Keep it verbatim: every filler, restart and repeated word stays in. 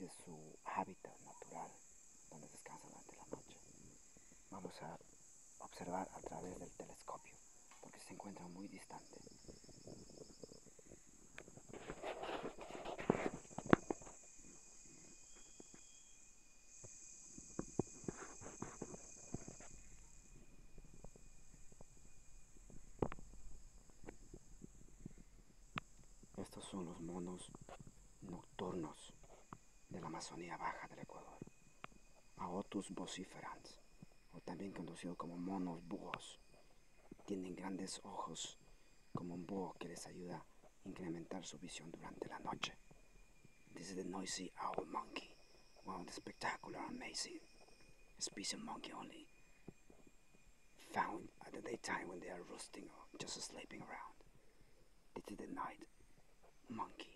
de su hábitat natural, donde descansa durante la noche. Vamos a observar a través del telescopio, porque se encuentra muy distante. Estos son los monos nocturnos de la Amazonía Baja del Ecuador, Aotus vociferans, o también conocido como monos búhos. Tienen grandes ojos como un búho que les ayuda a incrementar su visión durante la noche. This is the noisy owl monkey, one of the spectacular, amazing species of monkey only found at the daytime when they are roosting or just sleeping around. This is the night monkey.